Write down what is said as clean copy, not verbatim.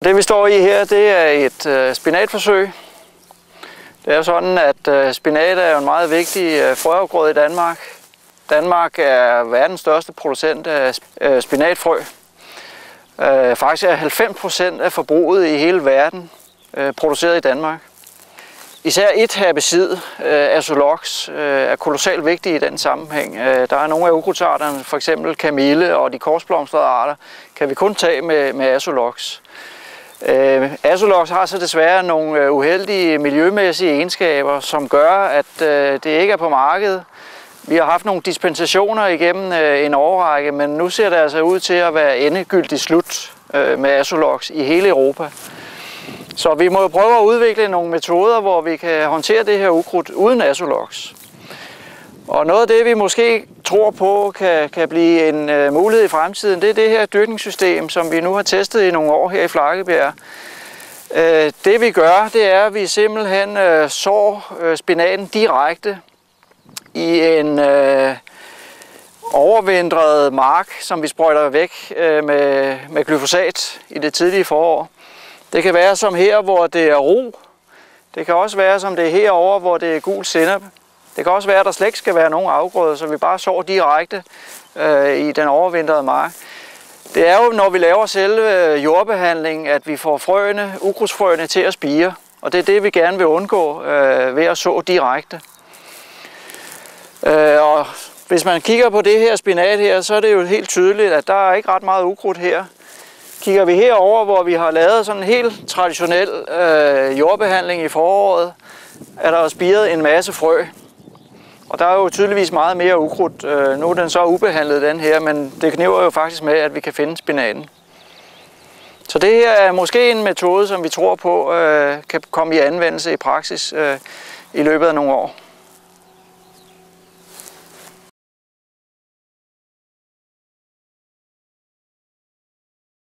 Det vi står i her, det er et spinatforsøg. Det er sådan, at spinat er en meget vigtig frøafgrøde i Danmark. Danmark er verdens største producent af spinatfrø. Faktisk er 90% af forbruget i hele verden produceret i Danmark. Især et herbicid, Azolox, er kolossalt vigtig i den sammenhæng. Der er nogle af ukrudtsarterne, f.eks. kamille og de korsblomstrede arter, kan vi kun tage med Azolox. Azolox har så desværre nogle uheldige miljømæssige egenskaber, som gør, at det ikke er på markedet. Vi har haft nogle dispensationer igennem en årrække, men nu ser det altså ud til at være endegyldigt slut med Azolox i hele Europa. Så vi må jo prøve at udvikle nogle metoder, hvor vi kan håndtere det her ukrudt uden Azolox. Og noget af det, vi måske tror på, kan blive en mulighed i fremtiden, det er det her dyrkningssystem, som vi nu har testet i nogle år her i Flakkebjerg. Det vi gør, det er, at vi simpelthen sår spinaten direkte i en overvintret mark, som vi sprøjter væk med glyfosat i det tidlige forår. Det kan være som her, hvor det er ro. Det kan også være som det er herovre, hvor det er gul sennep. Det kan også være, at der slet ikke skal være nogen afgrøder, så vi bare sår direkte i den overvintrede mark. Det er jo, når vi laver selve jordbehandling, at vi får frøene, ukrudtsfrøene til at spire. Og det er det, vi gerne vil undgå ved at så direkte. Og hvis man kigger på det her spinat her, så er det jo helt tydeligt, at der er ikke ret meget ukrudt her. Kigger vi herover, hvor vi har lavet sådan en helt traditionel jordbehandling i foråret, er der spiret en masse frø. Og der er jo tydeligvis meget mere ukrudt. Nu er den så ubehandlet, den her, men det kniber jo faktisk med, at vi kan finde spinaten. Så det her er måske en metode, som vi tror på kan komme i anvendelse i praksis i løbet af nogle år.